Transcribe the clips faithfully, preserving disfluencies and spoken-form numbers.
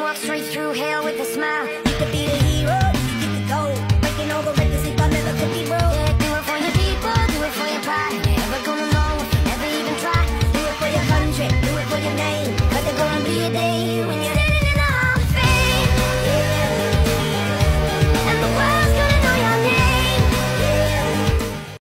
walk straight through hell with a smile. You could be the hero, you get the gold. Breaking all the records they thought never could be broke. Yeah, do it for your people, do it for your pride. Never gonna know if you never even try. Do it for your country, do it for your name. Cause there's gonna be a day when you're living in the Hall of Fame. Yeah. And the world's gonna know your name. Yeah.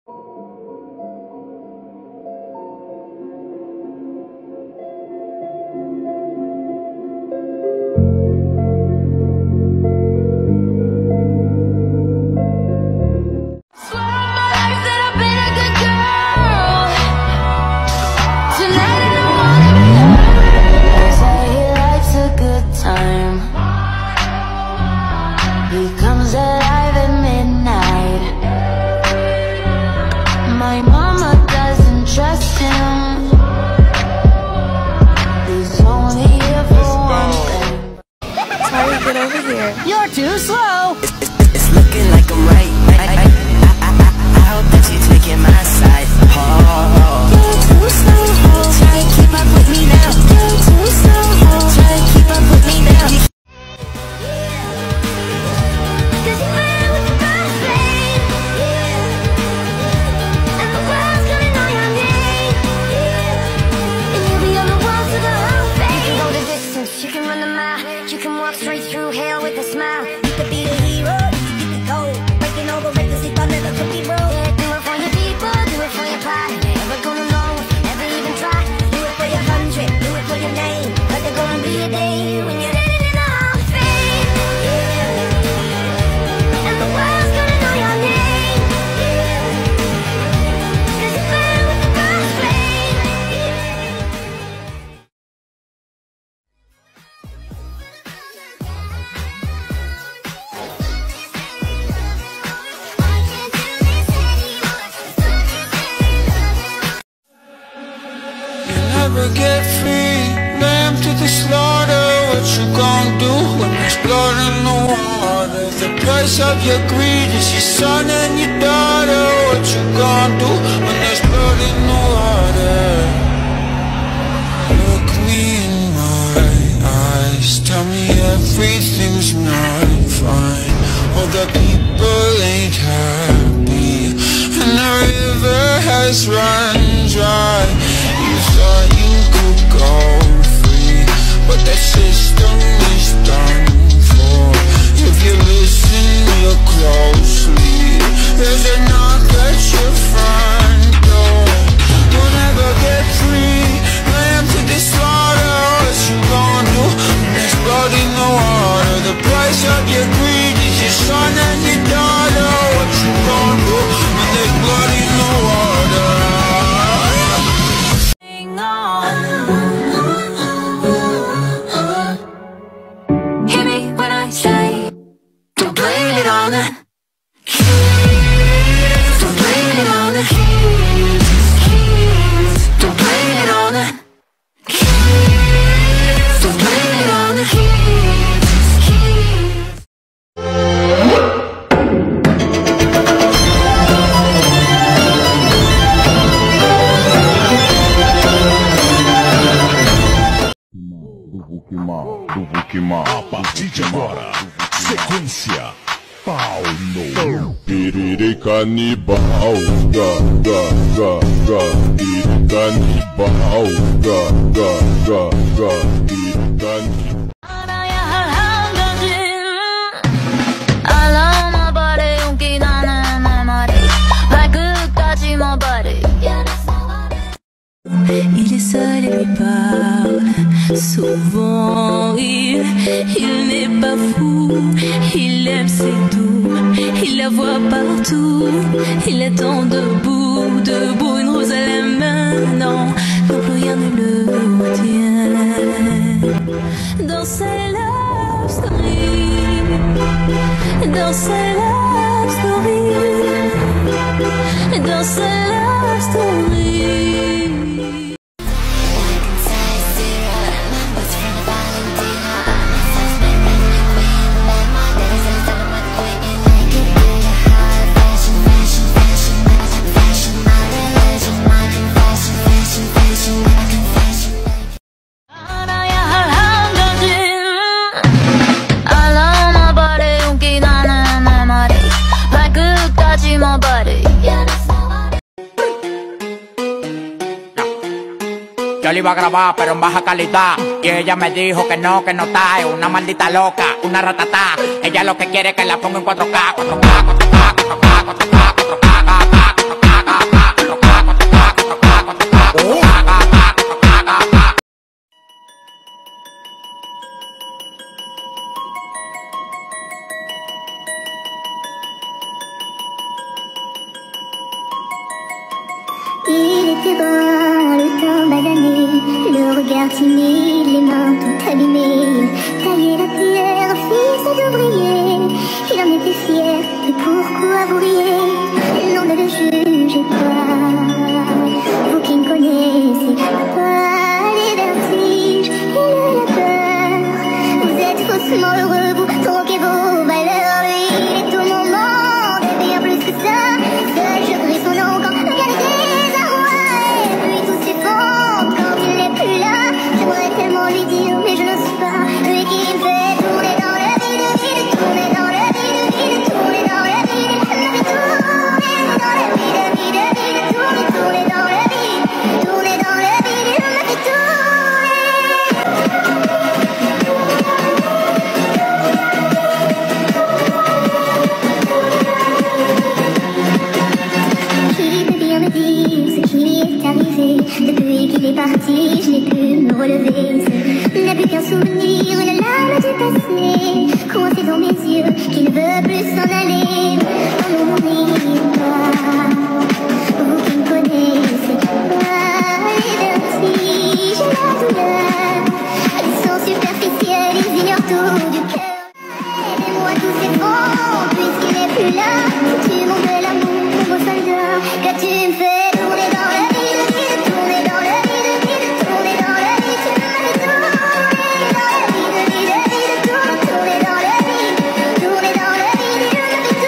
You're too slow. It's, it's, it's looking like I'm right. I, I, I, I, I hope that you're taking my side. Oh, you're too slow. Try to keep up with me now. You're too slow. Try to keep up with me now. Cause you're mad with the best flame. Yeah. And the world's gonna know your name. Yeah. And you'll be on the walls of the Hall of Fame. You can go the distance, you can run the mile. You can walk straight through hell with a smile. You could be the hero, you get the gold. Breaking all the records they thought never could be broke. Yeah, do it for your people, do it for your pride. Never gonna know if you never even try. Do it for your country, do it for your name. Cause there's gonna be a day when you're living in the Hall of Fame. Yeah. And the world's gonna know your name. Yeah. Cause you're mad with the best flame. Never get free, lamb to the slaughter. What you gon' do when there's blood in the water? The price of your greed is your son and your daughter. What you gon' do when there's blood in the water? Look me in my eyes, tell me everything's not fine. All the people ain't happy, and the river has run dry. You thought you could go free, but that system is done for. If you listen real closely, there's a knock at your front door. You'll never get free, lamb to the slaughter. What you gon' do when there's blood in the water? The price of your greed is your son and your daughter. What you gon' do when there's blood in the water? hear me when I say, don't blame it on the kids. Don't blame it on the kids. Don't blame it on the kids. Don't blame it on the kids. Do Vukimar, a partir de agora, sequência, pau no piriri canibal, ga, ga, ga, ga, piriri canibal, ga, ga, ga, ga, piriri canibal. Il est seul et lui parle souvent. Il, il n'est pas fou, il aime ses doux, il la voit partout, il attend debout, debout, une rose à la main. Non, non plus rien ne le retient. Dans sa love story, dans sa love story, dans sa love story. iba a grabar, pero en baja calidad. Y ella me dijo que no, que no está, es una maldita loca, una ratatá. Ella lo que quiere es que la ponga en cuatro K, cuatro K, cuatro K, cuatro K, cuatro K, cuatro K. Il était brun, le teint banané, le regard timide, les mains tout abîmées. Tailler la pierre, fils d'ouvrier, il en était fier, mais pourquoi vous riez? Non, ne le jugez pas, vous qui ne connaissez pas les vertiges et la peur. Vous êtes faussement heureux, vous troquez vos valeurs. Lui, il est au moment de bien plus que ça. Seul je prie son nom quand regardez. J'aimerais tellement lui dire, mais je n'ose pas. Lui qui me fait tourner dans la ville, ville, tourner dans la ville, ville, tourner dans la ville, me fait tourner dans la ville, ville, ville, tourner, tourner dans la ville, tourner dans la ville, me fait Qui peut bien me dire ce qui lui est arrivé? Depuis qu'il est parti, je n'ai pu me relever. Ce n'a plus qu'un souvenir, une larme du passé, coincée dans mes yeux, qui ne veut plus s'en aller. Oh non, n'oubliez pas, vous qui ne connaissez pas les vertiges et la douleur. Ils sont superficiels, ils ignorent tout du cœur. Aimez-moi tous ces fonds, puisqu'il n'est plus là. Tu m'en veux l'amour, mon beau soldat, que tu me fais tourner dans la ville, ville, tourner dans la ville, ville, tourner dans la ville, tu me fais tourner dans la ville, ville, ville, tourner, tourner dans la ville, tourner dans la ville, je me fais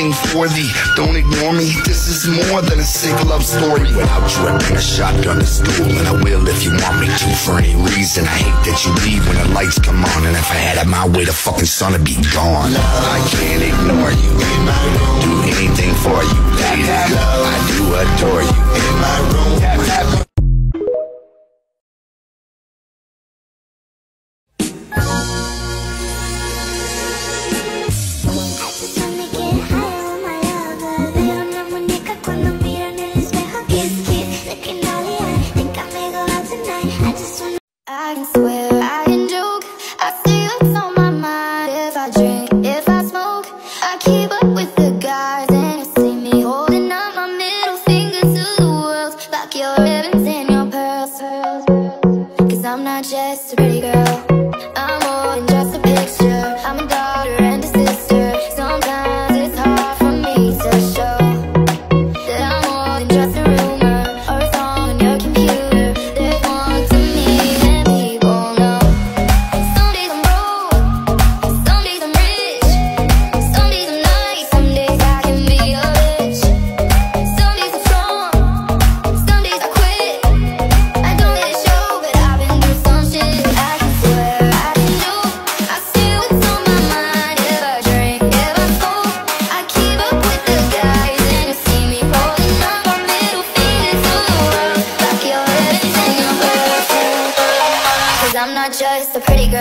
anything for thee. Don't ignore me, this is more than a sick love story. Without you, I bring a shotgun to school, and I will if you want me to. For any reason, I hate that you leave when the lights come on, and if I had it my way, the fucking sun would be gone. I can't ignore you. Do anything for you, lady. I do adore you. In my room. I can swear, I can joke, I see what's on my mind. If I drink, if I smoke, I keep up with the guys. And you see me holding up my middle finger to the world, like your ribbons and your pearls. Cause I'm not just a pretty girl, I'm more than just a picture. I'm a daughter and a sister. Sometimes it's hard for me to show that I'm more than just a rumor or a song on your computer. There's more to me than people know. Some days I'm broke, some days I'm rich, some days I'm nice, some days I can be a bitch. Some days I'm strong, some days I quit. I don't let it show, but I've been through some shit. I can swear, I can joke, I see what's on my mind. If I drink, if I smoke, I keep up with the guys. And you see me holding up my middle finger to the world, like your ribbons and your pearls. Cause I'm not just a pretty girl,